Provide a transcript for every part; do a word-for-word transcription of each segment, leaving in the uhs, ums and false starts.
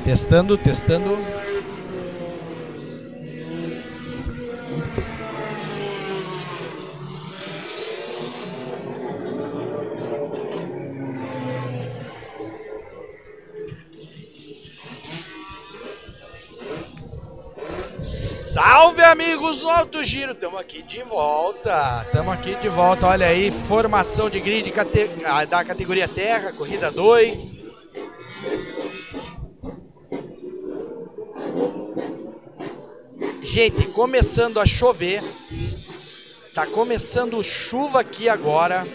Testando, testando. Salve, amigos do Alto Giro, estamos aqui de volta, estamos aqui de volta, olha aí, formação de grid cate... da categoria Terra, corrida dois. Gente, começando a chover, tá começando chuva aqui agora.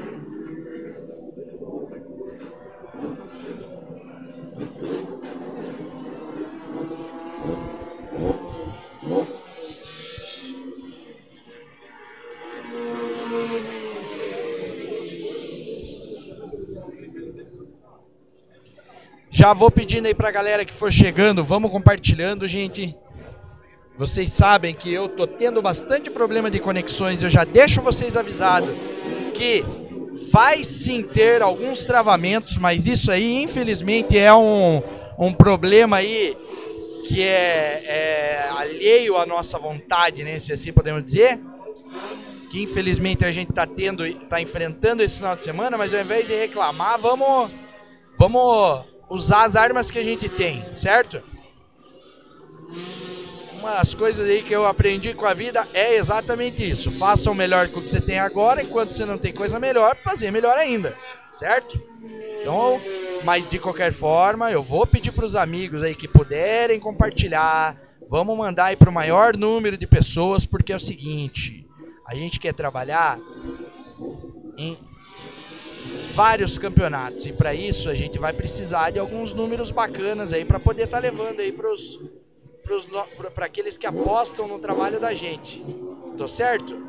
Já vou pedindo aí pra galera que for chegando, vamos compartilhando, gente. Vocês sabem que eu tô tendo bastante problema de conexões, eu já deixo vocês avisados que vai sim ter alguns travamentos, mas isso aí infelizmente é um, um problema aí que é, é alheio à nossa vontade, né, se assim podemos dizer. Que infelizmente a gente tá tendo, tá enfrentando esse final de semana, mas ao invés de reclamar, vamos, vamos usar as armas que a gente tem, certo? Uma das coisas aí que eu aprendi com a vida é exatamente isso. Faça o melhor com o que você tem agora, enquanto você não tem coisa melhor, fazer melhor ainda, certo? Então, mas de qualquer forma, eu vou pedir para os amigos aí que puderem compartilhar, vamos mandar aí para o maior número de pessoas, porque é o seguinte, a gente quer trabalhar em vários campeonatos e para isso a gente vai precisar de alguns números bacanas aí para poder estar tá levando aí para os para aqueles que apostam no trabalho da gente. Tô certo?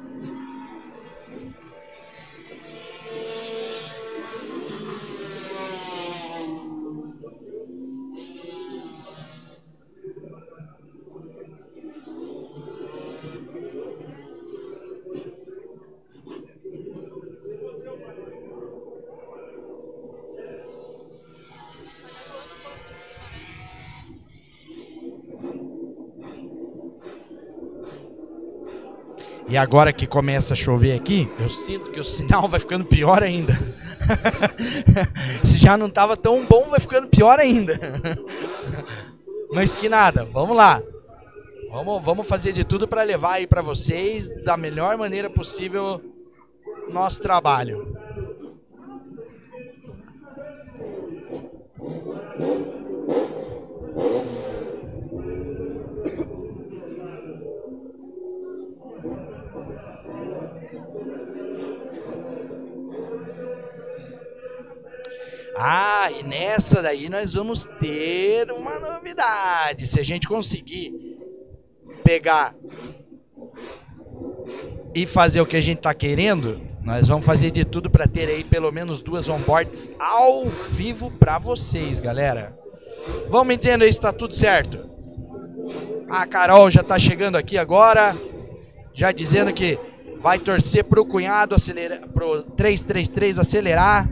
E agora que começa a chover aqui, eu sinto que o sinal vai ficando pior ainda. Se já não estava tão bom, vai ficando pior ainda. Mas que nada, vamos lá. Vamos, vamos fazer de tudo para levar aí para vocês, da melhor maneira possível, nosso trabalho. Ah, e nessa daí nós vamos ter uma novidade. Se a gente conseguir pegar e fazer o que a gente está querendo, nós vamos fazer de tudo para ter aí pelo menos duas onboards ao vivo para vocês, galera. Vão me dizendo aí se está tudo certo. A Carol já está chegando aqui agora, já dizendo que vai torcer pro cunhado acelerar, pro três três três acelerar.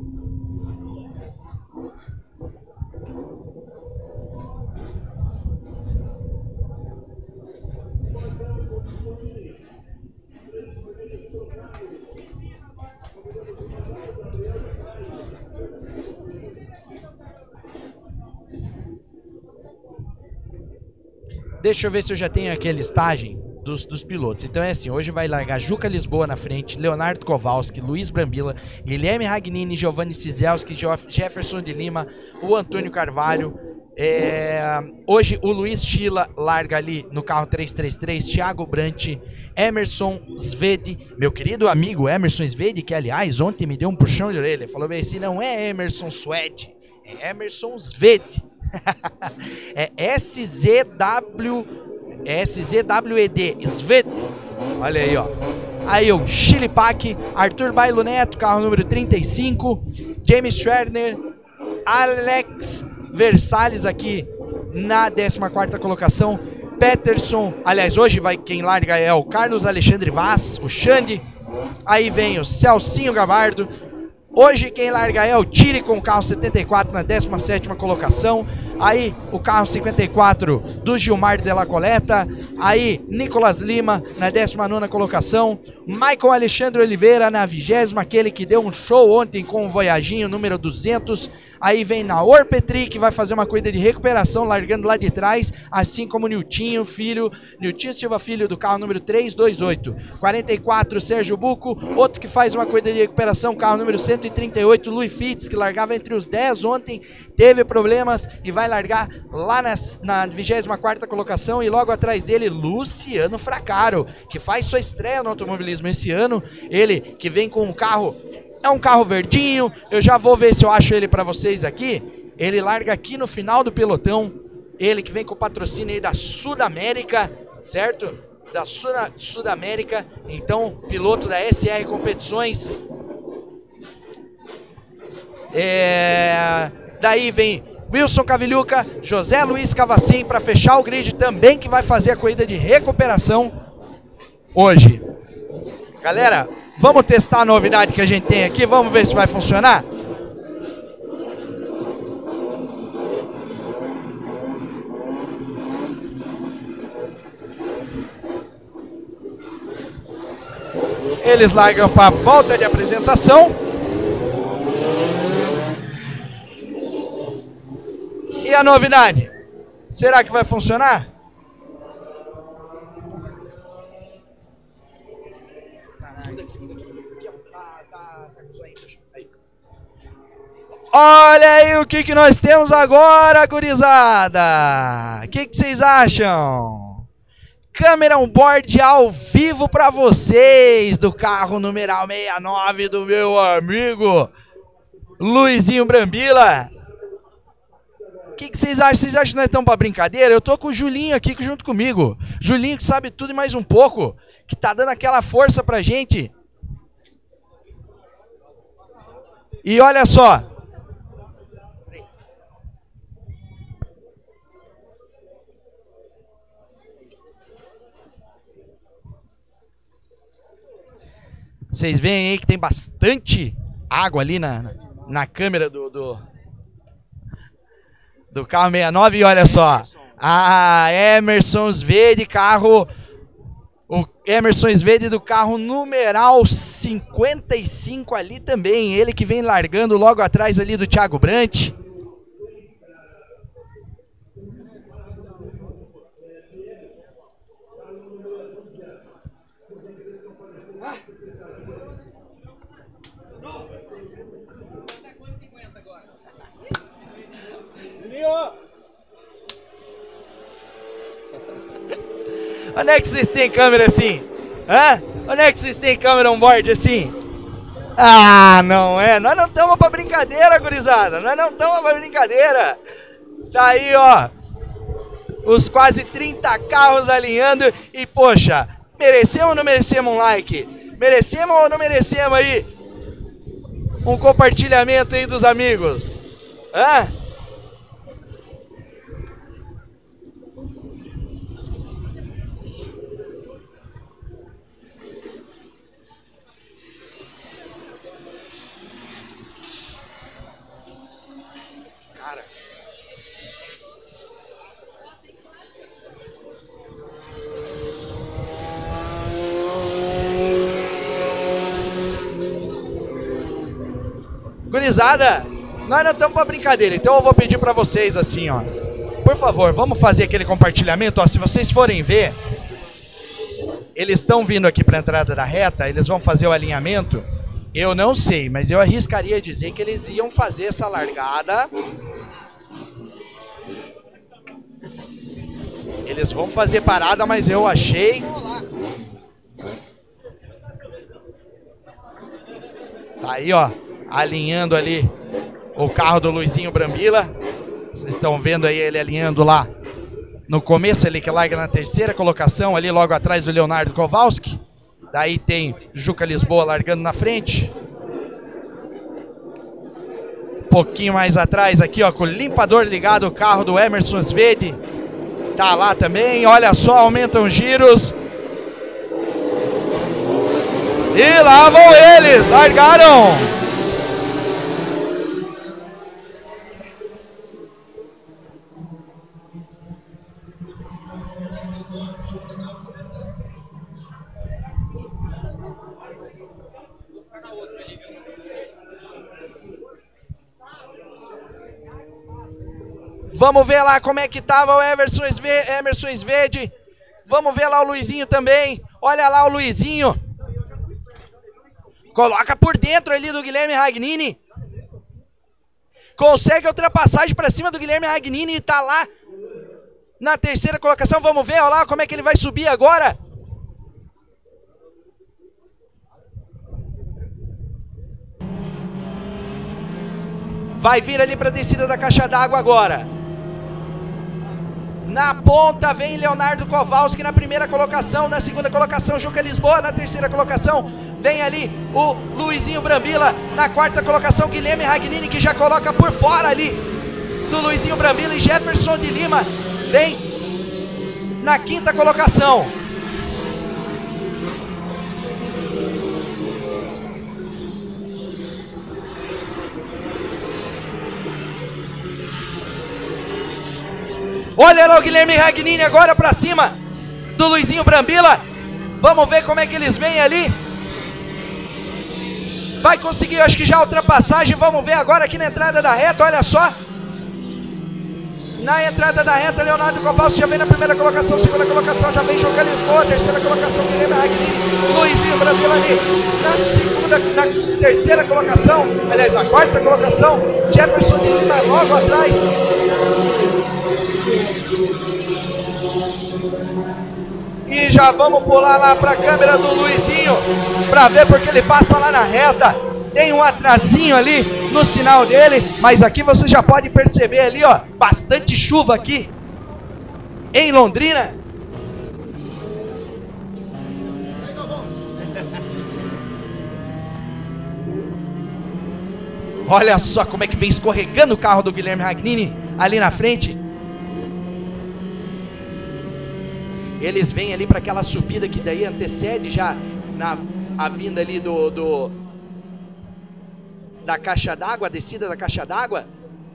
Deixa eu ver se eu já tenho aqui a listagem dos, dos pilotos. Então é assim, hoje vai largar Juca Lisboa na frente, Leonardo Kowalski, Luiz Brambila, Guilherme Ragnini, Giovanni Cizelski, Jefferson de Lima, o Antônio Carvalho. É, hoje o Luiz Chila larga ali no carro três três três, Thiago Brant, Emerson Svedi, meu querido amigo Emerson Svedi, que aliás ontem me deu um puxão de orelha, falou bem assim, não é Emerson Swed, é Emerson Svedi. É S Z W S Z W E D Sved. Olha aí, ó. Aí o Chili Pack, Arthur Bailo Neto, carro número trinta e cinco, James Schwerner, Alex Versalles aqui na décima quarta colocação, Peterson, aliás, hoje vai quem larga é o Carlos Alexandre Vaz, o Xande. Aí vem o Celcinho Gabardo. Hoje quem larga é o Tire com o carro setenta e quatro na décima sétima colocação. Aí o carro cinquenta e quatro do Gilmar de la Coleta. Aí, Nicolas Lima na décima nona colocação. Michael Alexandre Oliveira na vigésima, aquele que deu um show ontem com o Voyaginho, número duzentos. Aí vem Naor Petri, que vai fazer uma corrida de recuperação, largando lá de trás, assim como Niltinho, filho, Niltinho Silva Filho, do carro número trezentos e vinte e oito. quarenta e quatro, Sérgio Buco, outro que faz uma corrida de recuperação, carro número cento e trinta e oito, Luiz Fitz, que largava entre os dez ontem, teve problemas e vai largar lá nas, na vigésima quarta colocação, e logo atrás dele, Luciano Fracaro, que faz sua estreia no automobilismo esse ano, ele que vem com um carro... É um carro verdinho, eu já vou ver se eu acho ele para vocês aqui. Ele larga aqui no final do pelotão. Ele que vem com o patrocínio aí da Sudamérica, certo? Da Suda, Sudamérica. Então, piloto da S R Competições. É... Daí vem Wilson Cavilhuca, José Luiz Cavacim para fechar o grid também, que vai fazer a corrida de recuperação hoje. Galera, vamos testar a novidade que a gente tem aqui, vamos ver se vai funcionar? Eles largam para a volta de apresentação. E a novidade? Será que vai funcionar? Olha aí o que, que nós temos agora, gurizada! O que, que vocês acham? Câmera on-board ao vivo para vocês, do carro numeral sessenta e nove do meu amigo Luizinho Brambila. O que, que vocês acham? Vocês acham que nós estamos para brincadeira? Eu tô com o Julinho aqui junto comigo. Julinho que sabe tudo e mais um pouco, que tá dando aquela força pra gente. E olha só. Vocês veem aí que tem bastante água ali na, na câmera do, do, do carro sessenta e nove. E olha só, a Emerson Sved, carro, o Emerson Sved do carro numeral cinquenta e cinco ali também. Ele que vem largando logo atrás ali do Thiago Brant. Onde é que vocês têm câmera assim? Hã? Onde é que vocês têm câmera on-board assim? Ah, não é? Nós não estamos pra brincadeira, gurizada. Nós não estamos pra brincadeira. Tá aí, ó. Os quase trinta carros alinhando. E, poxa, merecemos ou não merecemos um like? Merecemos ou não merecemos aí um compartilhamento aí dos amigos? Hã? Gurizada, nós não estamos pra brincadeira, então eu vou pedir pra vocês assim, ó. Por favor, vamos fazer aquele compartilhamento, ó. Se vocês forem ver, eles estão vindo aqui pra entrada da reta, eles vão fazer o alinhamento. Eu não sei, mas eu arriscaria dizer que eles iam fazer essa largada. Eles vão fazer parada, mas eu achei... Tá aí, ó. Alinhando ali o carro do Luizinho Brambila. Vocês estão vendo aí ele alinhando lá no começo, ele que larga na terceira colocação, ali logo atrás do Leonardo Kowalski. Daí tem Juca Lisboa largando na frente. Um pouquinho mais atrás aqui, ó, com o limpador ligado, o carro do Emerson Sved. Tá lá também, olha só, aumentam os giros. E lá vão eles, largaram! Vamos ver lá como é que tava o Emerson Sved, Emerson Sved. Vamos ver lá o Luizinho também. Olha lá o Luizinho. Coloca por dentro ali do Guilherme Ragnini. Consegue a ultrapassagem para cima do Guilherme Ragnini e tá lá na terceira colocação. Vamos ver, olha lá como é que ele vai subir agora. Vai vir ali para a descida da caixa d'água agora. Na ponta vem Leonardo Kowalski na primeira colocação. Na segunda colocação, Juca Lisboa. Na terceira colocação, vem ali o Luizinho Brambila. Na quarta colocação, Guilherme Ragnini, que já coloca por fora ali do Luizinho Brambila. E Jefferson de Lima vem na quinta colocação. Olha lá o Guilherme Ragnini agora pra cima do Luizinho Brambila. Vamos ver como é que eles vêm ali. Vai conseguir, eu acho que já a ultrapassagem. Vamos ver agora aqui na entrada da reta, olha só. Na entrada da reta, Leonardo Kowalski já vem na primeira colocação. Segunda colocação já vem Juca Lisboa. Terceira colocação, Guilherme Ragnini. Luizinho Brambila ali na segunda, na terceira colocação. Aliás, na quarta colocação, Jefferson de Lima logo atrás. E já vamos pular lá para a câmera do Luizinho para ver, porque ele passa lá na reta. Tem um atrasinho ali no sinal dele, mas aqui você já pode perceber ali, ó, bastante chuva aqui em Londrina. Olha só como é que vem escorregando o carro do Guilherme Ragnini ali na frente. Eles vêm ali para aquela subida que daí antecede já na, a vinda ali do, do da caixa d'água, a descida da caixa d'água.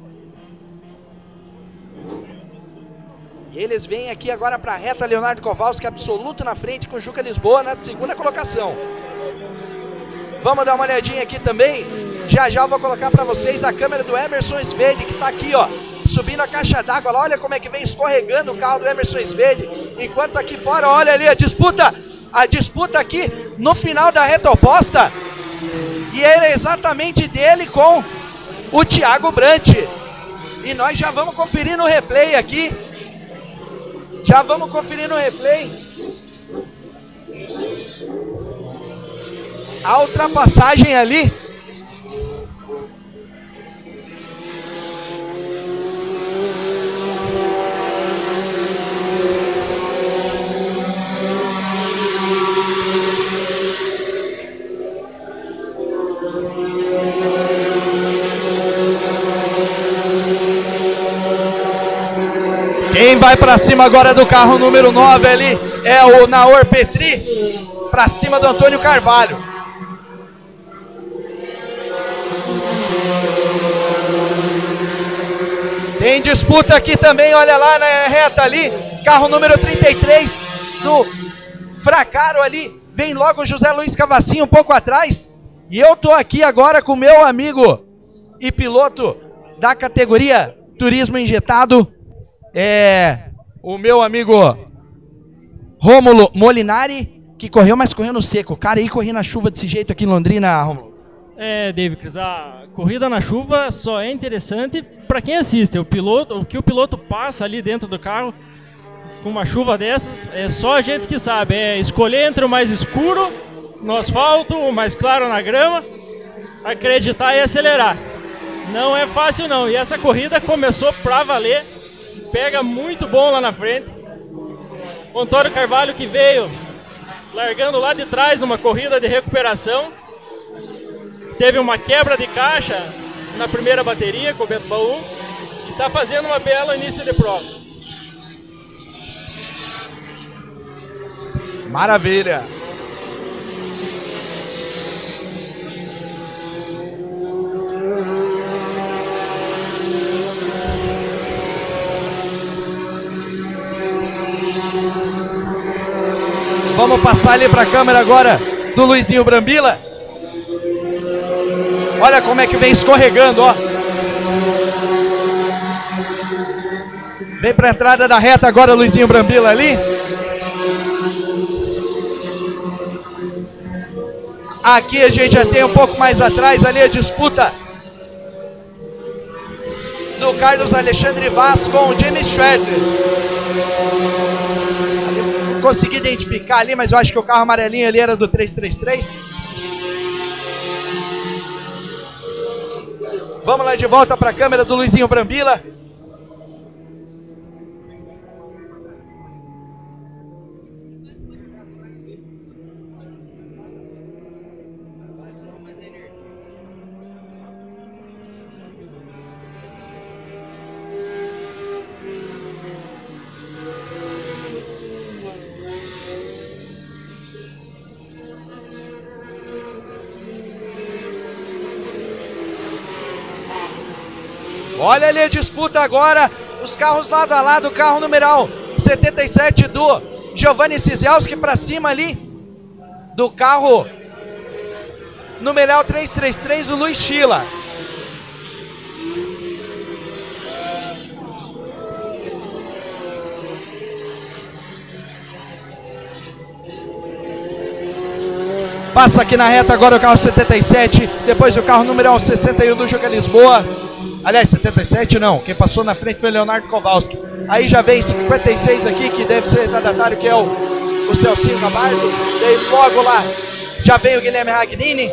E eles vêm aqui agora para a reta, Leonardo Kowalski absoluto na frente com Juca Lisboa na segunda colocação. Vamos dar uma olhadinha aqui também. Já já eu vou colocar para vocês a câmera do Emerson Sved, que está aqui, ó, subindo a caixa d'água. Olha como é que vem escorregando o carro do Emerson Sved. Enquanto aqui fora, olha ali a disputa, a disputa aqui no final da reta oposta. E era exatamente dele com o Thiago Brant. E nós já vamos conferir no replay aqui. Já vamos conferir no replay a ultrapassagem ali. Quem vai para cima agora do carro número nove ali é o Naor Petri, para cima do Antônio Carvalho. Tem disputa aqui também, olha lá na reta ali, carro número trinta e três do Fracaro ali, vem logo o José Luiz Cavacinho um pouco atrás. E eu tô aqui agora com meu amigo e piloto da categoria Turismo Injetado, é o meu amigo Rômulo Molinari, que correu, mas correu no seco. Cara, aí corri na chuva desse jeito aqui em Londrina, Rômulo. É, David, a corrida na chuva só é interessante para quem assiste. O piloto, o que o piloto passa ali dentro do carro com uma chuva dessas, é só a gente que sabe. É escolher entre o mais escuro no asfalto, o mais claro na grama, acreditar e acelerar. Não é fácil não. E essa corrida começou pra valer. Pega muito bom lá na frente. O Antônio Carvalho, que veio largando lá de trás numa corrida de recuperação. Teve uma quebra de caixa na primeira bateria com o Bento Baú. E está fazendo uma bela início de prova. Maravilha! Vamos passar ali para a câmera agora do Luizinho Brambila. Olha como é que vem escorregando, ó. Vem pra entrada da reta agora, Luizinho Brambila ali. Aqui a gente já tem um pouco mais atrás ali a disputa do Carlos Alexandre Vaz com o James Schroeder. Não consegui identificar ali, mas eu acho que o carro amarelinho ali era do três três três. Vamos lá de volta para a câmera do Luizinho Brambila. Olha ali a disputa agora, os carros lado a lado, o carro numeral setenta e sete do Giovanni Cizielski para cima ali do carro numeral trezentos e trinta e três do Luiz Schiller. Passa aqui na reta agora o carro setenta e sete, depois o carro numeral sessenta e um do Juca Lisboa. Aliás, setenta e sete não, quem passou na frente foi Leonardo Kowalski. Aí já vem cinquenta e seis aqui, que deve ser retardatário, que é o, o Celcinho Camargo. Daí logo lá já vem o Guilherme Ragnini.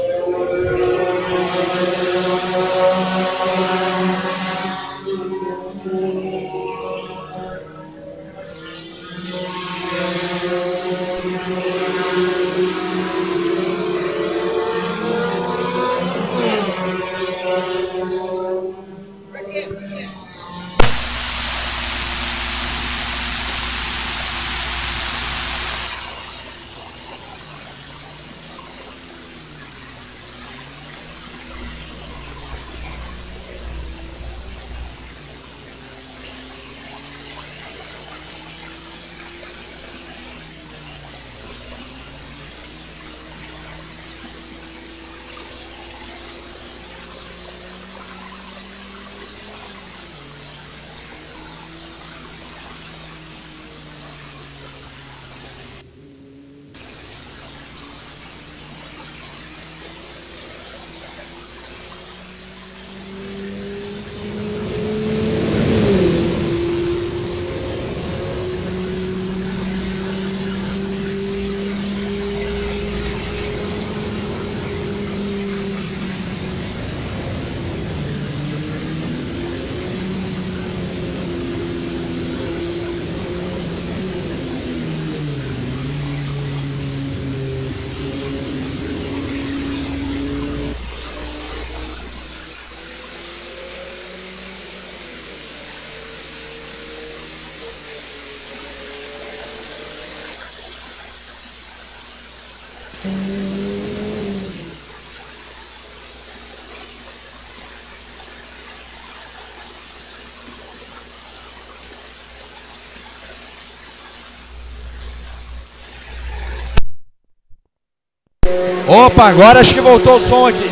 Opa, agora acho que voltou o som aqui.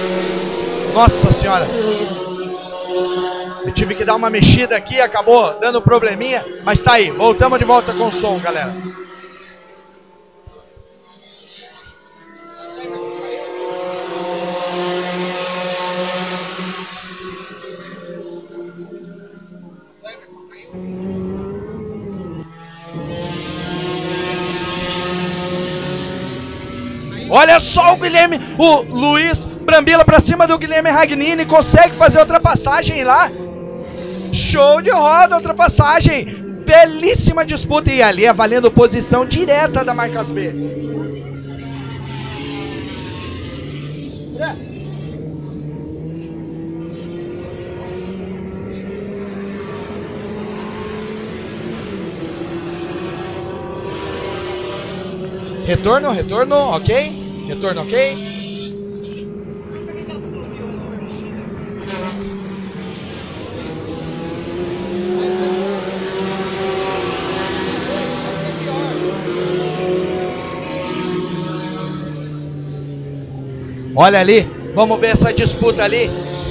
Nossa senhora. Eu tive que dar uma mexida aqui, acabou dando probleminha, mas tá aí, voltamos de volta com o som, galera. Olha só o Guilherme, o Luiz Brambila pra cima do Guilherme Ragnini, consegue fazer a ultrapassagem lá. Show de roda, ultrapassagem, belíssima disputa, e ali é valendo posição direta da Marcas B. É. Retorno, retorno, ok. Retorno, ok. Olha ali, Vamos ver essa disputa ali.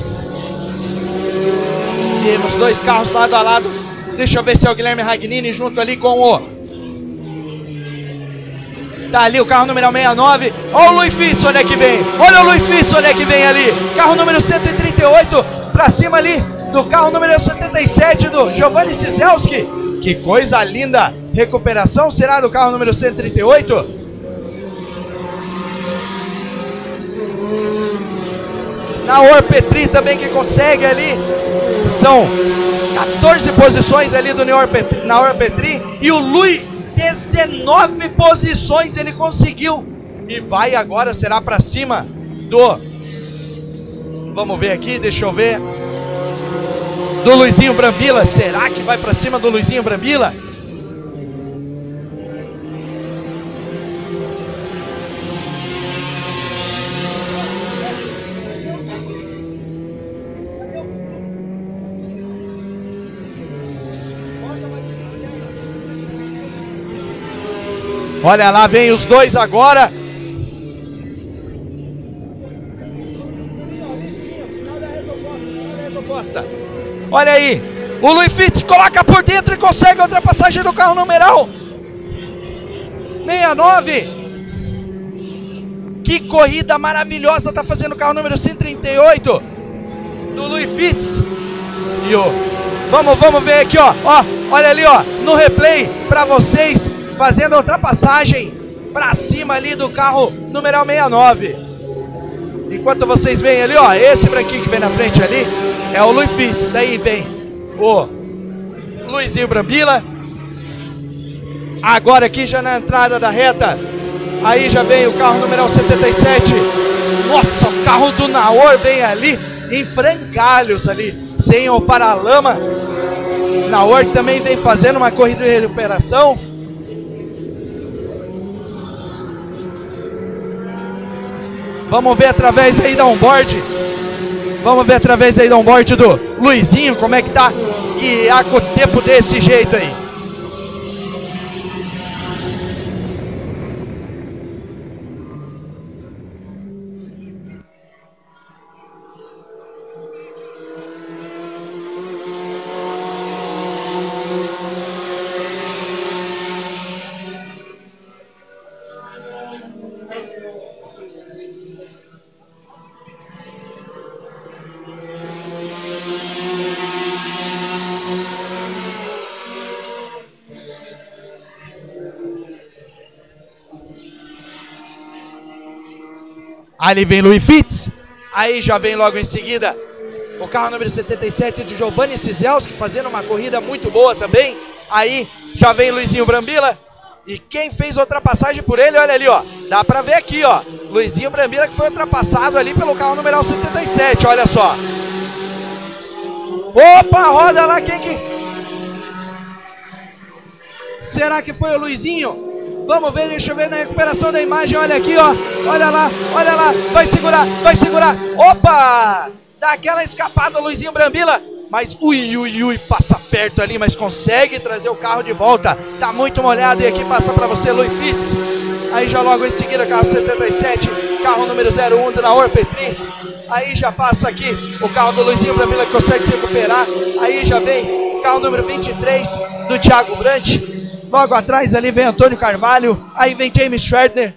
Temos dois carros lado a lado. Deixa eu ver se é o Guilherme Ragnini junto ali com o... Tá ali o carro número sessenta e nove. Olha o Luiz Fitz, onde é que vem? Olha o Luiz Fitz, onde é que vem ali? Carro número cento e trinta e oito, pra cima ali do carro número setenta e sete do Giovanni Cizelski. Que coisa linda. Recuperação será do carro número cento e trinta e oito. Naor Petri também que consegue ali. São quatorze posições ali do Naor Petri, Naor Petri. E o Lui, dezenove posições ele conseguiu. E vai agora, será pra cima do... Vamos ver aqui, deixa eu ver. Do Luizinho Brambila. Será que vai pra cima do Luizinho Brambila? Olha lá, vem os dois agora. Olha aí, o Luiz Fitz coloca por dentro e consegue a ultrapassagem do carro numeral sessenta e nove. Que corrida maravilhosa tá fazendo o carro número cento e trinta e oito do Luiz Fitz. E o vamos, vamos ver aqui, ó, ó, olha ali, ó, no replay para vocês, fazendo a ultrapassagem para cima ali do carro numeral sessenta e nove. Enquanto vocês veem ali, ó, esse branquinho que vem na frente ali é o Luiz Fitz. Daí vem o Luizinho Brambila. Agora aqui já na entrada da reta, aí já vem o carro numeral setenta e sete. Nossa, o carro do Naor vem ali em frangalhos ali, sem o paralama. Naor também vem fazendo uma corrida de recuperação. Vamos ver através aí da onboard. Vamos ver através aí da onboard do Luizinho como é que tá guiar com o tempo desse jeito aí. Ali vem Luiz Fitz. Aí já vem logo em seguida o carro número setenta e sete de Giovanni Cizelski, fazendo uma corrida muito boa também. Aí já vem Luizinho Brambila. E quem fez a ultrapassagem por ele, olha ali, ó. Dá pra ver aqui, ó. Luizinho Brambila que foi ultrapassado ali pelo carro numeral setenta e sete, olha só. Opa, roda lá, quem que... Será que foi o Luizinho? Vamos ver, deixa eu ver na recuperação da imagem, olha aqui, ó. Olha lá, olha lá, vai segurar, vai segurar. Opa! Dá aquela escapada o Luizinho Brambila. Mas ui, ui, ui, passa perto ali, mas consegue trazer o carro de volta. Tá muito molhado e aqui passa pra você, Luiz Fitz. Aí já logo em seguida, carro setenta e sete, carro número zero um do Naor Petri. Aí já passa aqui o carro do Luizinho Brambila que consegue se recuperar. Aí já vem o carro número vinte e três do Thiago Brandt. Logo atrás ali vem Antônio Carvalho. Aí vem James Schwertner.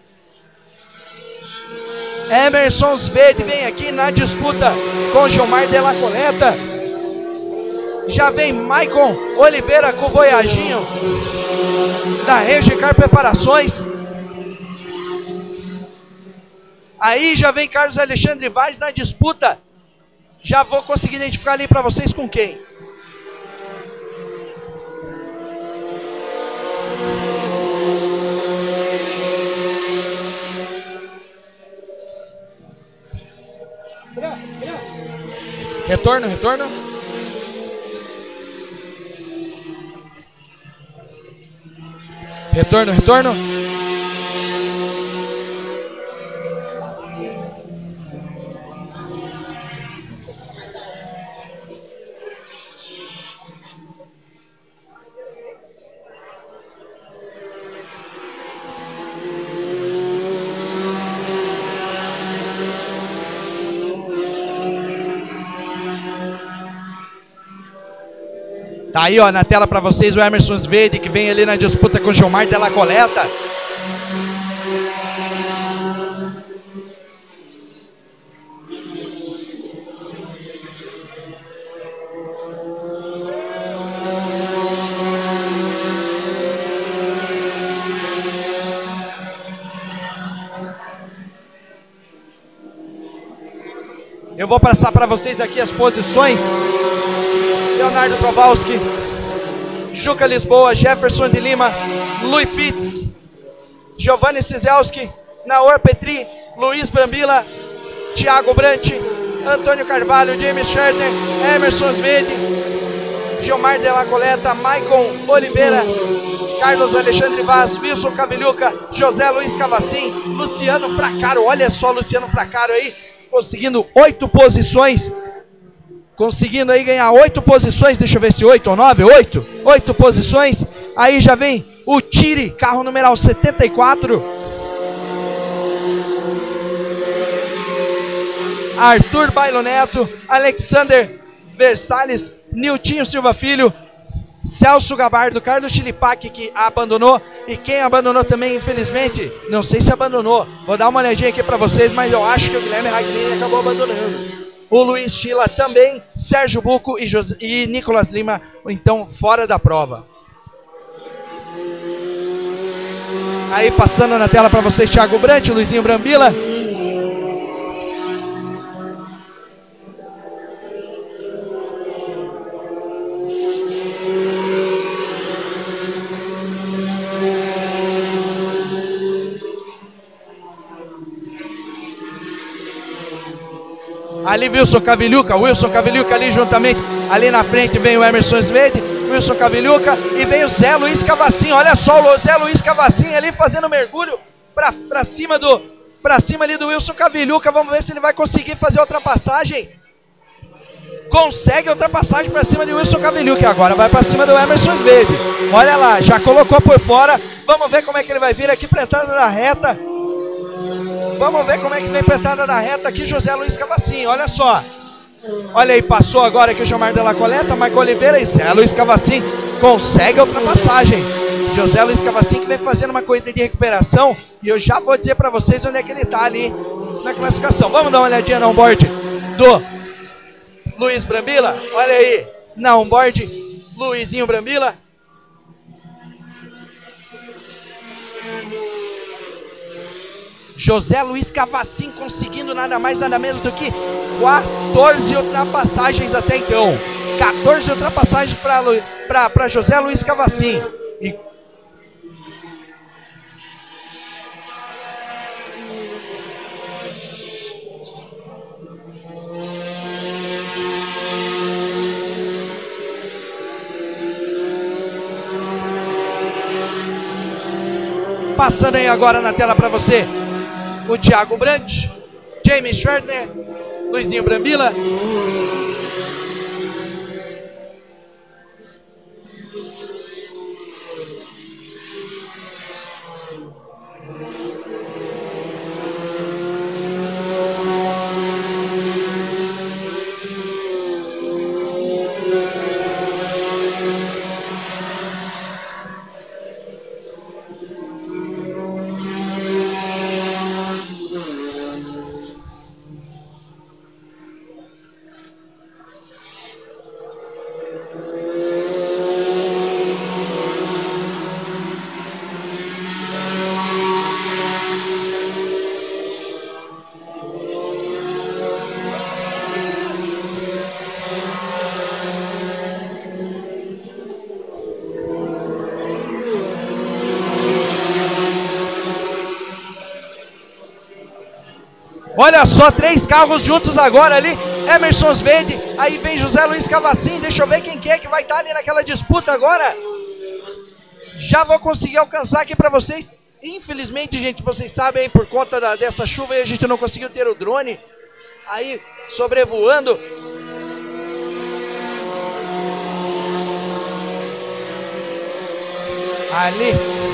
Emerson Sved vem aqui na disputa com Gilmar Della Coleta. Já vem Maicon Oliveira com o Voyaginho da Regicar Preparações. Aí já vem Carlos Alexandre Vaz na disputa. Já vou conseguir identificar ali para vocês com quem. Retorno, retorno. Retorno, retorno. Tá aí, ó, na tela pra vocês o Emerson Svede, que vem ali na disputa com o Gilmar Della Coleta. Eu vou passar para vocês aqui as posições. Leonardo Kowalski, Juca Lisboa, Jefferson de Lima, Luiz Fitz, Giovanni Cizelski, Naor Petri, Luiz Brambila, Thiago Brant, Antônio Carvalho, James Scherter, Emerson Svede, Gilmar Della Coleta, Maicon Oliveira, Carlos Alexandre Vaz, Wilson Cavilhuca, José Luiz Cavacim, Luciano Fracaro. Olha só Luciano Fracaro aí, conseguindo oito posições, conseguindo aí ganhar oito posições, deixa eu ver se oito ou nove, oito, oito posições. Aí já vem o Tire, carro numeral setenta e quatro, Arthur Bailo Neto, Alexander Versalhes, Niltinho Silva Filho, Celso Gabardo, Carlos Chilipac, que abandonou, e quem abandonou também, infelizmente, não sei se abandonou, vou dar uma olhadinha aqui para vocês, mas eu acho que o Guilherme Ragnini acabou abandonando. O Luiz Chila também, Sérgio Buco e, José, e Nicolas Lima, então fora da prova. Aí passando na tela para vocês, Thiago Brant, Luizinho Brambila. Ali Wilson Cavilhuca, Wilson Cavilhuca ali juntamente, ali na frente vem o Emerson Svede, Wilson Cavilhuca, e vem o Zé Luiz Cavacim. Olha só o Zé Luiz Cavacim ali fazendo mergulho pra, pra cima do pra cima ali do Wilson Cavilhuca. Vamos ver se ele vai conseguir fazer a ultrapassagem. Consegue a ultrapassagem pra cima de Wilson Cavilhuca, agora vai pra cima do Emerson Svede. Olha lá, já colocou por fora. Vamos ver como é que ele vai vir aqui pra entrada da reta. Vamos ver como é que vem pra entrada da reta aqui José Luiz Cavacim, olha só. Olha aí, passou agora aqui o Gilmar Della Coleta, Marco Oliveira e José Luiz Cavacim consegue a ultrapassagem. José Luiz Cavacim que vem fazendo uma corrida de recuperação, e eu já vou dizer pra vocês onde é que ele tá ali na classificação. Vamos dar uma olhadinha no onboard do Luiz Brambila, olha aí, na onboard, Luizinho Brambila. José Luiz Cavacim conseguindo nada mais, nada menos do que quatorze ultrapassagens até então. quatorze ultrapassagens para José Luiz Cavacim. E passando aí agora na tela para você o Thiago Brant, James Scherter, Luizinho Brambila. Olha só, três carros juntos agora ali, Emerson Svede, aí vem José Luiz Cavacim, deixa eu ver quem que é que vai estar ali naquela disputa agora. Já vou conseguir alcançar aqui para vocês. Infelizmente, gente, vocês sabem, por conta da, dessa chuva aí, a gente não conseguiu ter o drone aí sobrevoando. Ali,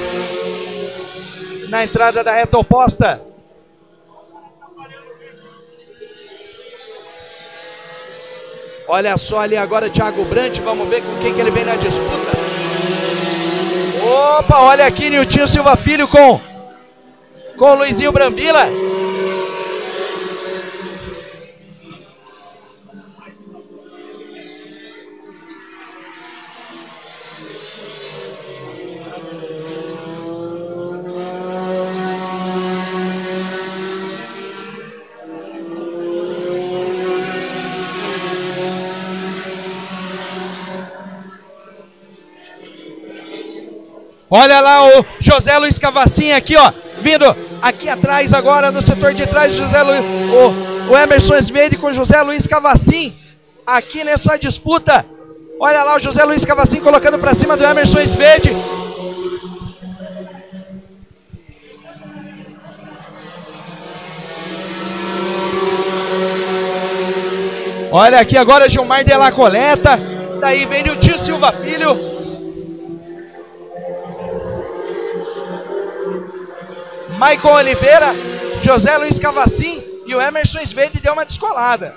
na entrada da reta oposta. Olha só ali agora o Thiago Brant, vamos ver com quem que ele vem na disputa. Opa, olha aqui Niltinho Silva Filho com, com o Luizinho Brambila. Olha lá o José Luiz Cavacin aqui, ó, vindo aqui atrás agora, no setor de trás, José Lu... o, o Emerson Svede com José Luiz Cavacin, aqui nessa disputa. Olha lá o José Luiz Cavacin colocando para cima do Emerson Svede. Olha aqui agora Gilmar de la Coleta, daí vem o Tio Silva Filho. Maicon Oliveira, José Luiz Cavacin e o Emerson Svede deu uma descolada.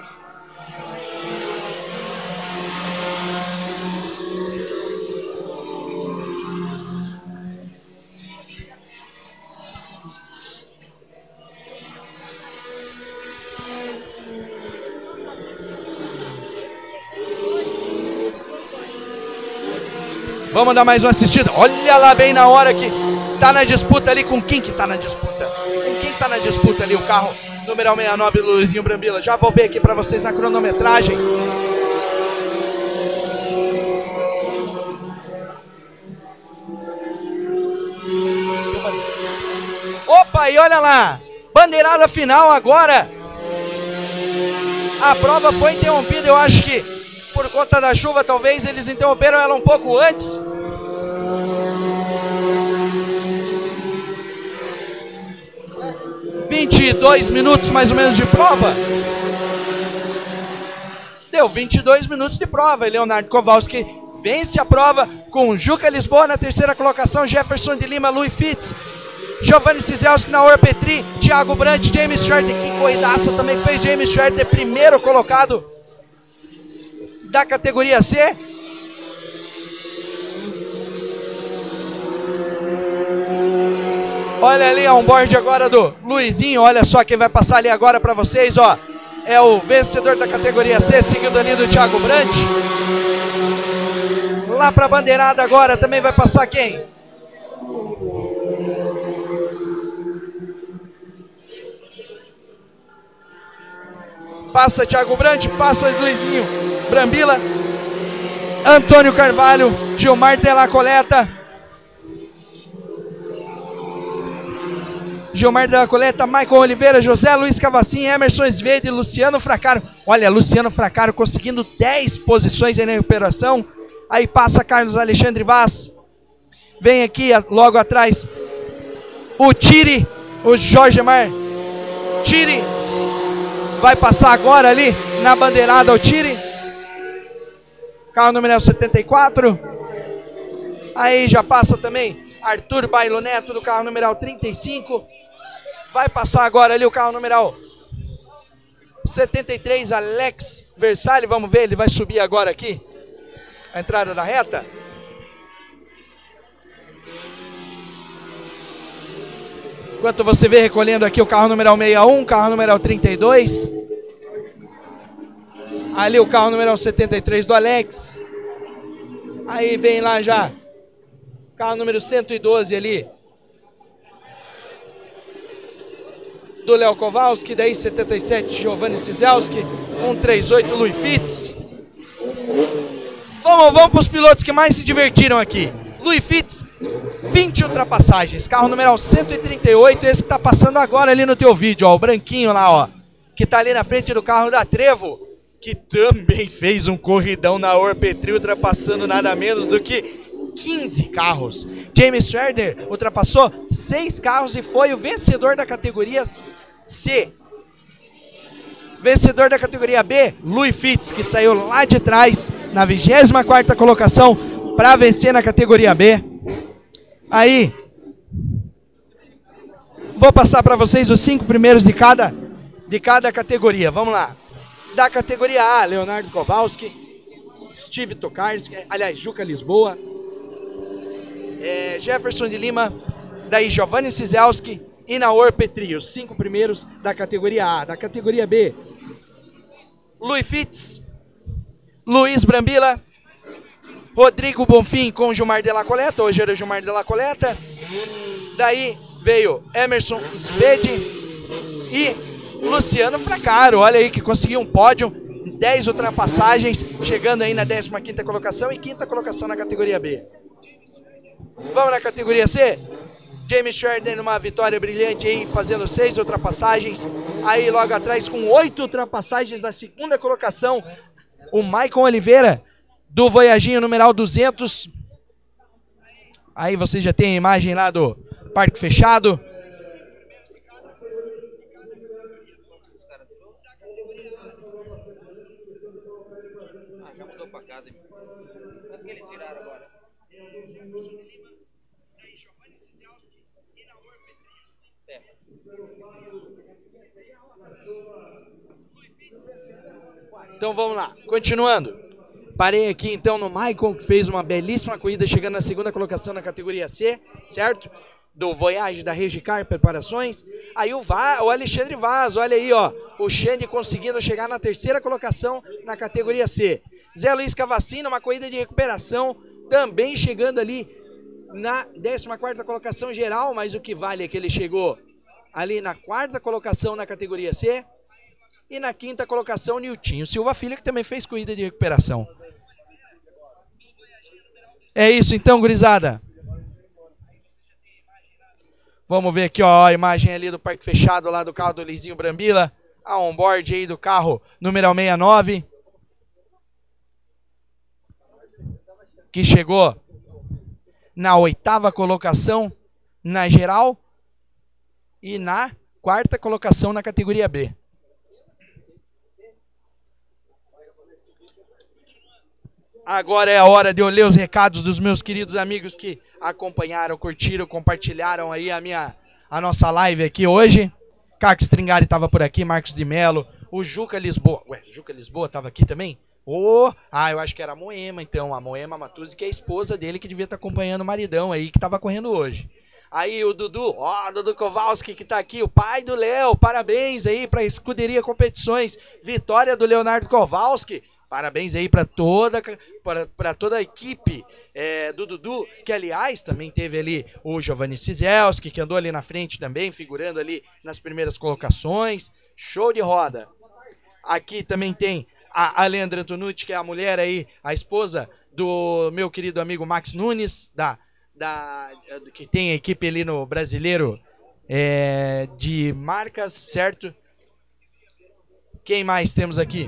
Vamos dar mais uma assistida. Olha lá bem na hora que tá na disputa ali. Com quem que tá na disputa? Com quem tá na disputa ali? O carro numeral sessenta e nove do Luizinho Brambila. Já vou ver aqui pra vocês na cronometragem. Opa, e olha lá. Bandeirada final agora. A prova foi interrompida, eu acho que por conta da chuva, talvez eles interromperam ela um pouco antes. vinte e dois minutos mais ou menos de prova. Deu vinte e dois minutos de prova. E Leonardo Kowalski vence a prova com Juca Lisboa na terceira colocação, Jefferson de Lima, Louis Fitz, Giovanni Cizelski na Hora Petri, Thiago Brant, James Schwerter, que corridaça também fez James Schwerter, primeiro colocado da categoria C. Olha ali a onboard agora do Luizinho, olha só quem vai passar ali agora para vocês, ó. É o vencedor da categoria C, seguido ali do Thiago Brant. Lá para a bandeirada agora também vai passar quem? Passa Thiago Brant, passa Luizinho Brambila, Antônio Carvalho, Gilmar de la Coleta, Gilmar de la Coleta, Maicon Oliveira, José Luiz Cavacin, Emerson Svede, Luciano Fracaro. Olha, Luciano Fracaro conseguindo dez posições aí na recuperação. Aí passa Carlos Alexandre Vaz. Vem aqui logo atrás o Tiri, o Jorge Mar. Tiri vai passar agora ali na bandeirada o Tiri. Carro número setenta e quatro. Aí já passa também Arthur Bailo Neto do carro número trinta e cinco. Vai passar agora ali o carro número setenta e três, Alex Versalhes. Vamos ver, ele vai subir agora aqui a entrada da reta. Enquanto você vê recolhendo aqui o carro número sessenta e um, carro número trinta e dois. Ali o carro número setenta e três do Alex. Aí vem lá já carro número cento e doze ali do Léo Kowalski, daí setenta e sete Giovanni Cizelski, cento e trinta e oito Louis Fitz. Vamos, vamos para os pilotos que mais se divertiram aqui. Louis Fitz, vinte ultrapassagens, carro número cento e trinta e oito, esse que está passando agora ali no teu vídeo, ó, o branquinho lá, ó, que está ali na frente do carro da Trevo, que também fez um corridão na Orpetri, ultrapassando nada menos do que quinze carros. James Schwerter ultrapassou seis carros e foi o vencedor da categoria C. Vencedor da categoria B, Louis Fitz, que saiu lá de trás na vigésima quarta colocação para vencer na categoria B. Aí vou passar para vocês os cinco primeiros de cada, de cada categoria. Vamos lá. da categoria A, Leonardo Kowalski, Steve Tokarski, aliás, Juca Lisboa, é, Jefferson de Lima, daí Giovanni Cizelski e Naor Petri, os cinco primeiros da categoria A. Da categoria B, Luiz Fitz, Luiz Brambila, Rodrigo Bonfim com Gilmar de la Coleta, hoje era Gilmar de la Coleta, daí veio Emerson Svedi e Luciano Fracaro, olha aí que conseguiu um pódio, dez ultrapassagens, chegando aí na décima quinta colocação e quinta colocação na categoria B. Vamos na categoria C? James Sheridan numa vitória brilhante aí, fazendo seis ultrapassagens, aí logo atrás com oito ultrapassagens na segunda colocação, o Maicon Oliveira, do Voyaginho numeral duzentos. Aí você já tem a imagem lá do parque fechado. Ah, já mudou pra casa. Quanto que eles viraram agora? É. Então vamos lá, continuando. Parei aqui então no Maicon, que fez uma belíssima corrida, chegando na segunda colocação na categoria C, certo? Do Voyage da Regicar Preparações. Aí o, Va, o Alexandre Vaz, olha aí, ó, o Xande conseguindo chegar na terceira colocação na categoria C. Zé Luiz Cavacina, uma corrida de recuperação, também chegando ali na décima quarta colocação geral, mas o que vale é que ele chegou ali na quarta colocação na categoria C. E na quinta colocação, Niltinho Silva Filho, que também fez corrida de recuperação. É isso então, gurizada. Vamos ver aqui, ó, a imagem ali do parque fechado lá do carro do Lizinho Brambila. A onboard aí do carro numeral sessenta e nove. Que chegou na oitava colocação na geral. E na quarta colocação na categoria B. Agora é a hora de eu ler os recados dos meus queridos amigos que acompanharam, curtiram, compartilharam aí a minha, a nossa live aqui hoje. Caco Stringari estava por aqui, Marcos de Melo, o Juca Lisboa. Ué, Juca Lisboa estava aqui também? Oh, ah, eu acho que era a Moema, então, a Moema Matuzzi, que é a esposa dele, que devia estar acompanhando o maridão aí, que estava correndo hoje. Aí o Dudu, ó, oh, Dudu Kowalski que tá aqui, o pai do Léo, parabéns aí para a Escuderia Competições, vitória do Leonardo Kowalski. Parabéns aí para toda, para toda a equipe é, do Dudu, que aliás também teve ali o Giovanni Cizelski, que andou ali na frente também, figurando ali nas primeiras colocações. Show de roda. Aqui também tem a Alendra Antonucci, que é a mulher aí, a esposa do meu querido amigo Max Nunes, da, da, que tem a equipe ali no Brasileiro é, de Marcas, certo? Quem mais temos aqui?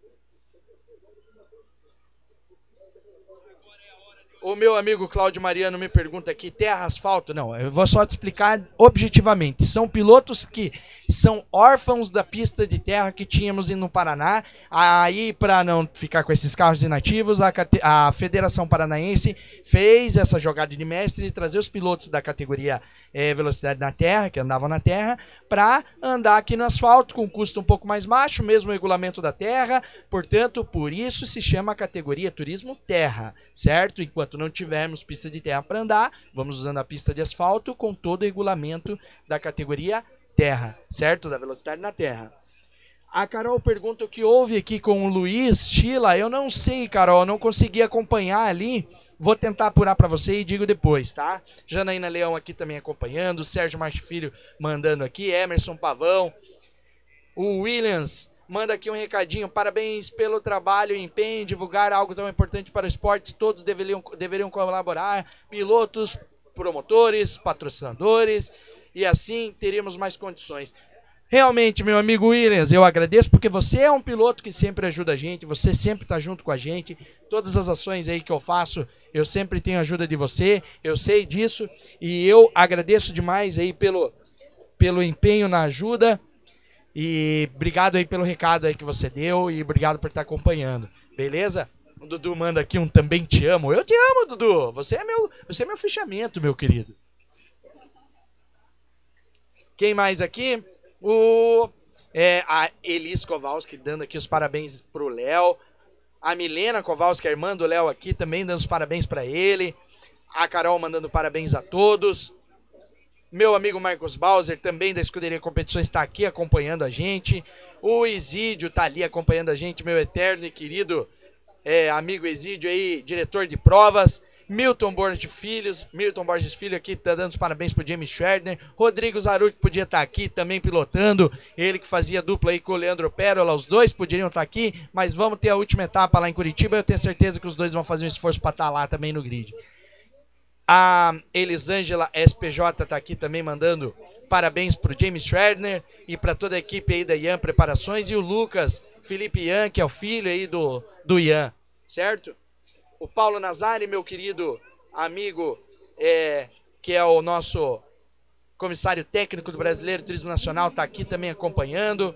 O meu amigo Cláudio Mariano me pergunta aqui, terra, asfalto? Não, eu vou só te explicar objetivamente. São pilotos que são órfãos da pista de terra que tínhamos no Paraná. Aí, para não ficar com esses carros inativos, a, a Federação Paranaense fez essa jogada de mestre de trazer os pilotos da categoria é, Velocidade na Terra, que andavam na terra, para andar aqui no asfalto com custo um pouco mais baixo, mesmo regulamento da terra. Portanto, por isso se chama a categoria Turismo Terra, certo? Enquanto não tivermos pista de terra para andar, vamos usando a pista de asfalto com todo o regulamento da categoria terra, certo? Da velocidade na terra. A Carol pergunta o que houve aqui com o Luiz Chila. Eu não sei, Carol, eu não consegui acompanhar ali. Vou tentar apurar para você e digo depois, tá? Janaína Leão aqui também acompanhando, Sérgio Marchi Filho mandando aqui, Emerson Pavão, o Williams manda aqui um recadinho, parabéns pelo trabalho e empenho em divulgar algo tão importante para o esporte, todos deveriam, deveriam colaborar, pilotos, promotores, patrocinadores, e assim teríamos mais condições. Realmente, meu amigo Williams, eu agradeço porque você é um piloto que sempre ajuda a gente, você sempre está junto com a gente, todas as ações aí que eu faço, eu sempre tenho a ajuda de você, eu sei disso, e eu agradeço demais aí pelo, pelo empenho na ajuda. E obrigado aí pelo recado aí que você deu e obrigado por estar acompanhando, beleza? O Dudu manda aqui um também te amo. Eu te amo, Dudu. Você é meu, você é meu fechamento, meu querido. Quem mais aqui? O É, a Elis Kowalski dando aqui os parabéns pro Léo. A Milena Kowalski, a irmã do Léo aqui, também dando os parabéns para ele. A Carol mandando parabéns a todos. Meu amigo Marcos Bauser, também da Escuderia Competições, está aqui acompanhando a gente. O Isídio está ali acompanhando a gente, meu eterno e querido é, amigo Isídio aí, diretor de provas. Milton Borges Filhos, Milton Borges Filho aqui tá dando os parabéns pro James Schwerner. Rodrigo Zaruc podia estar aqui também pilotando, ele que fazia dupla aí com o Leandro Pérola, os dois poderiam estar aqui, mas vamos ter a última etapa lá em Curitiba, eu tenho certeza que os dois vão fazer um esforço para estar lá também no grid. A Elisângela S P J tá aqui também mandando parabéns pro James Schwerner e para toda a equipe aí da Ian Preparações, e o Lucas Felipe Ian, que é o filho aí do, do Ian, certo? O Paulo Nazari, meu querido amigo, é, que é o nosso comissário técnico do Brasileiro Turismo Nacional, está aqui também acompanhando.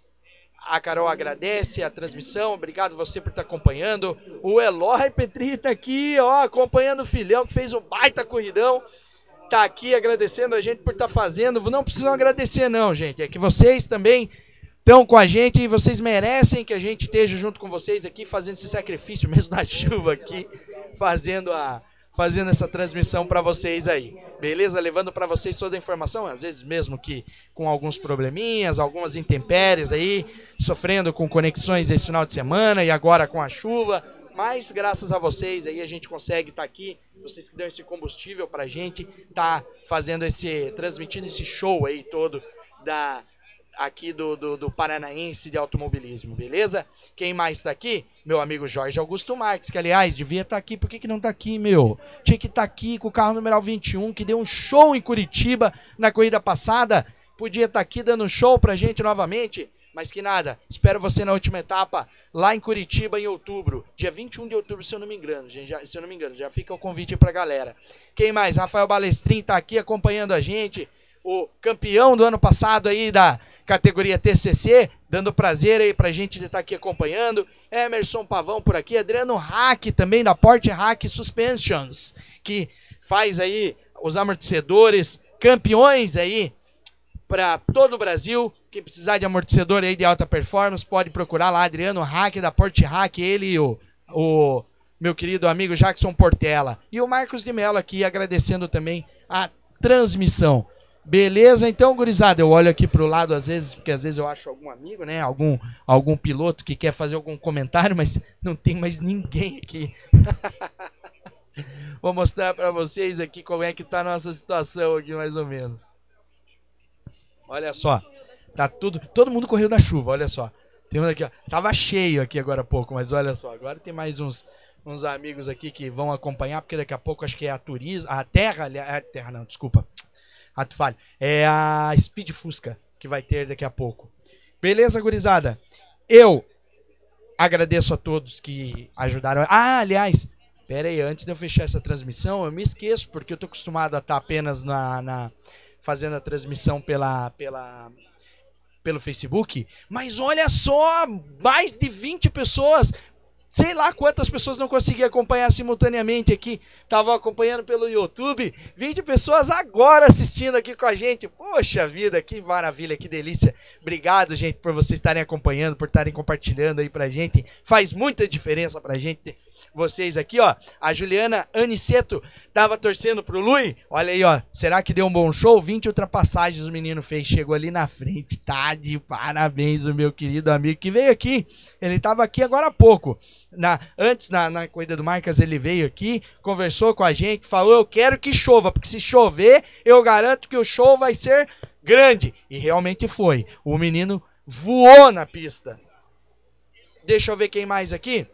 A Carol agradece a transmissão, obrigado você por estar acompanhando. O Eloy Petri está aqui, ó, acompanhando o filhão, que fez um baita corridão. Está aqui agradecendo a gente por estar fazendo. Não precisam agradecer não, gente, é que vocês também estão com a gente e vocês merecem que a gente esteja junto com vocês aqui, fazendo esse sacrifício mesmo na chuva aqui, fazendo, a, fazendo essa transmissão para vocês aí, beleza? Levando para vocês toda a informação, às vezes mesmo que com alguns probleminhas, algumas intempéries aí, sofrendo com conexões esse final de semana e agora com a chuva, mas graças a vocês aí a gente consegue estar aqui, vocês que dão esse combustível para a gente, tá fazendo esse, transmitindo esse show aí todo da... aqui do, do, do Paranaense de Automobilismo, beleza? Quem mais tá aqui? Meu amigo Jorge Augusto Marques, que aliás, devia estar aqui, por que que não tá aqui, meu? Tinha que estar aqui com o carro numeral vinte e um, que deu um show em Curitiba na corrida passada, podia estar aqui dando um show pra gente novamente, mas que nada, espero você na última etapa, lá em Curitiba em outubro, dia vinte e um de outubro, se eu não me engano, gente, já, se eu não me engano, já fica o convite pra galera. Quem mais? Rafael Balestrin tá aqui acompanhando a gente, o campeão do ano passado aí da categoria T C C, dando prazer aí pra gente de estar aqui acompanhando. Emerson Pavão por aqui, Adriano Hack também da Porsche Hack Suspensions, que faz aí os amortecedores, campeões aí para todo o Brasil. Quem precisar de amortecedor aí de alta performance, pode procurar lá, Adriano Hack da Porsche Hack, ele e o, o meu querido amigo Jackson Portela. E o Marcos de Mello aqui agradecendo também a transmissão. Beleza, então, gurizada, eu olho aqui pro lado às vezes, porque às vezes eu acho algum amigo, né, algum, algum piloto que quer fazer algum comentário, mas não tem mais ninguém aqui. Vou mostrar pra vocês aqui como é que tá a nossa situação aqui, mais ou menos. Olha só, tá tudo, todo mundo correu na chuva, olha só. Tem um aqui, ó, tava cheio aqui agora há pouco, mas olha só, agora tem mais uns, uns amigos aqui que vão acompanhar, porque daqui a pouco acho que é a Turismo, a Terra, a Terra não, desculpa. Ato falho. É a Speed Fusca que vai ter daqui a pouco. Beleza, gurizada? Eu agradeço a todos que ajudaram. Ah, aliás, pera aí, antes de eu fechar essa transmissão, eu me esqueço, porque eu tô acostumado a estar apenas na, na fazendo a transmissão pela, pela, pelo Facebook. Mas olha só, mais de vinte pessoas. Sei lá quantas pessoas não conseguiam acompanhar simultaneamente aqui. Estavam acompanhando pelo YouTube. vinte pessoas agora assistindo aqui com a gente. Poxa vida, que maravilha, que delícia. Obrigado, gente, por vocês estarem acompanhando, por estarem compartilhando aí pra gente. Faz muita diferença pra gente, vocês aqui, ó. A Juliana Aniceto tava torcendo pro Lui. Olha aí, ó. Será que deu um bom show? vinte ultrapassagens o menino fez. Chegou ali na frente. Tá de parabéns o meu querido amigo que veio aqui. Ele tava aqui agora há pouco. Na, antes, na, na corrida do Marcas, ele veio aqui, conversou com a gente, falou, eu quero que chova, porque se chover, eu garanto que o show vai ser grande. E realmente foi. O menino voou na pista. Deixa eu ver quem mais aqui.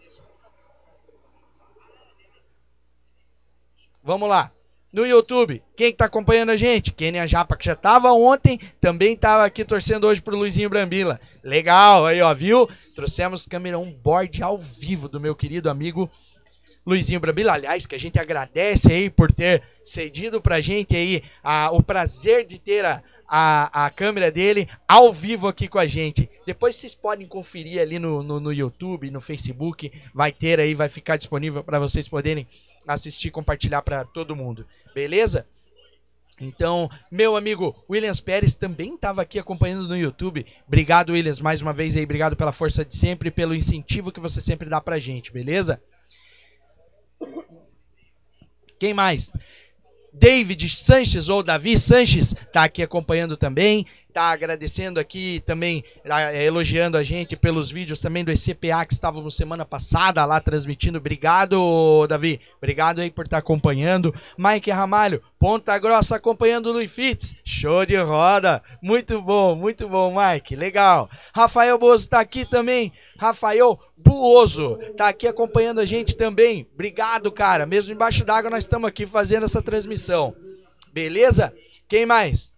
Vamos lá. No YouTube, quem que tá acompanhando a gente? Kenia Japa, que já tava ontem, também tava aqui torcendo hoje pro Luizinho Brambila. Legal, aí ó, viu? Trouxemos câmera on board ao vivo do meu querido amigo Luizinho Brambila. Aliás, que a gente agradece aí por ter cedido pra gente aí a, o prazer de ter a, a, a câmera dele ao vivo aqui com a gente. Depois vocês podem conferir ali no, no, no YouTube, no Facebook, vai ter aí, vai ficar disponível para vocês poderem assistir e compartilhar para todo mundo. Beleza? Então, meu amigo Williams Pérez também estava aqui acompanhando no YouTube. Obrigado, Williams, mais uma vez aí. Obrigado pela força de sempre e pelo incentivo que você sempre dá pra gente, beleza? Quem mais? David Sanches, ou Davi Sanches, tá aqui acompanhando também. Tá agradecendo aqui também, elogiando a gente pelos vídeos também do E C P A que estávamos semana passada lá transmitindo. Obrigado, Davi. Obrigado aí por estar acompanhando. Mike Ramalho, Ponta Grossa acompanhando o Luiz Fitz. Show de roda. Muito bom, muito bom, Mike. Legal. Rafael Bozo tá aqui também. Rafael Buoso tá aqui acompanhando a gente também. Obrigado, cara. Mesmo embaixo d'água nós estamos aqui fazendo essa transmissão. Beleza? Quem mais?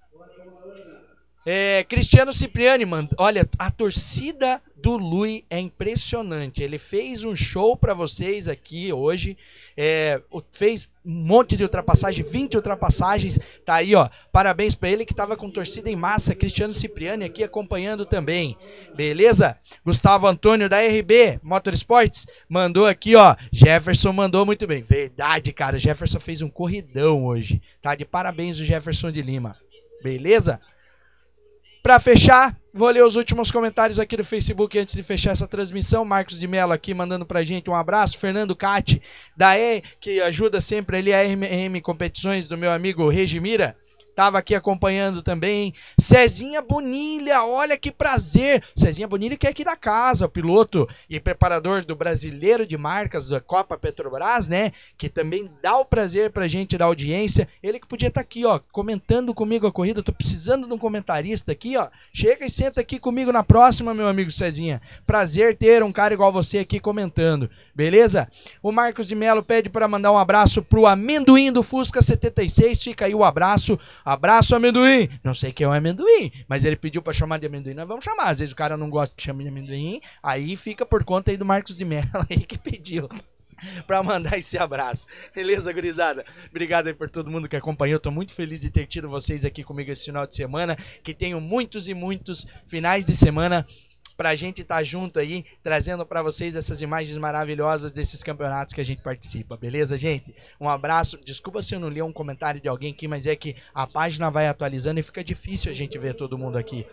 É, Cristiano Cipriani, mano, olha, a torcida do Lui é impressionante. Ele fez um show pra vocês aqui hoje, é, fez um monte de ultrapassagem, vinte ultrapassagens, tá aí, ó, parabéns pra ele que tava com torcida em massa. Cristiano Cipriani aqui acompanhando também, beleza? Gustavo Antônio da R B Motorsports mandou aqui, ó, Jefferson mandou muito bem, verdade, cara, Jefferson fez um corridão hoje, tá? De parabéns o Jefferson de Lima, beleza? Para fechar, vou ler os últimos comentários aqui do Facebook antes de fechar essa transmissão. Marcos de Mello aqui mandando pra gente um abraço. Fernando Cati, da E, que ajuda sempre ali a R M Competições do meu amigo Regimira. Tava aqui acompanhando também. Cezinha Bonilha, olha que prazer. Cezinha Bonilha que é aqui da casa, piloto e preparador do Brasileiro de Marcas da Copa Petrobras, né? Que também dá o prazer pra gente da audiência. Ele que podia estar aqui, ó, comentando comigo a corrida. Eu tô precisando de um comentarista aqui, ó. Chega e senta aqui comigo na próxima, meu amigo Cezinha. Prazer ter um cara igual você aqui comentando, beleza? O Marcos de Mello pede para mandar um abraço pro Amendoim do Fusca setenta e seis. Fica aí o abraço. Abraço, Amendoim. Não sei quem é o Amendoim, mas ele pediu pra chamar de Amendoim. Nós vamos chamar. Às vezes o cara não gosta que chame de Amendoim, aí fica por conta aí do Marcos de Mello aí que pediu pra mandar esse abraço. Beleza, gurizada? Obrigado aí por todo mundo que acompanhou. Tô muito feliz de ter tido vocês aqui comigo esse final de semana. Que tenham muitos e muitos finais de semana pra gente estar tá junto aí, trazendo pra vocês essas imagens maravilhosas desses campeonatos que a gente participa, beleza, gente? Um abraço, desculpa se eu não li um comentário de alguém aqui, mas é que a página vai atualizando e fica difícil a gente ver todo mundo aqui.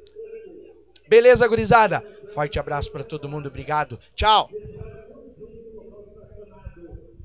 Beleza, gurizada? Forte abraço pra todo mundo, obrigado, tchau!